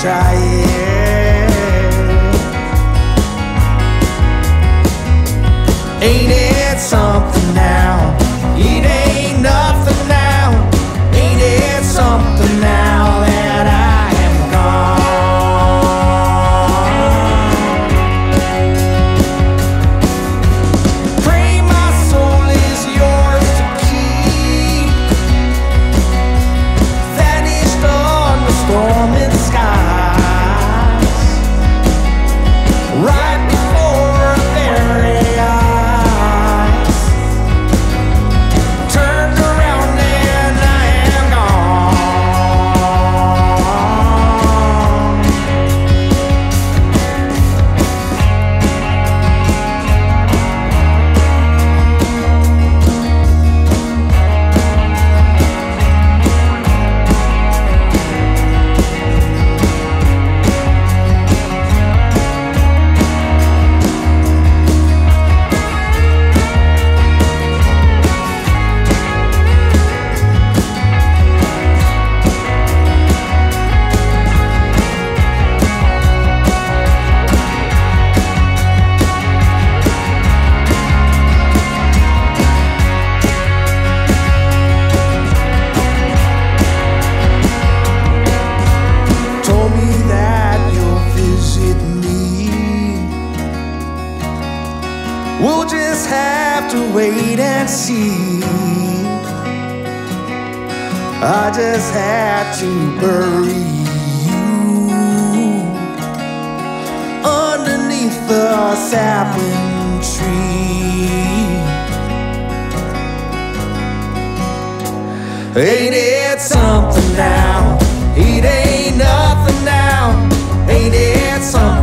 try it. Ain't it something now? It ain't nothing now. Ain't it something now that I am gone? Pray my soul is yours to keep, vanished on the storming skies, right before our very eyes. Turned around and I am told me that you'll visit me. We'll just have to wait and see. I just had to bury you underneath the sapling tree. Ain't it something now? It ain't nothing now. Ain't it something?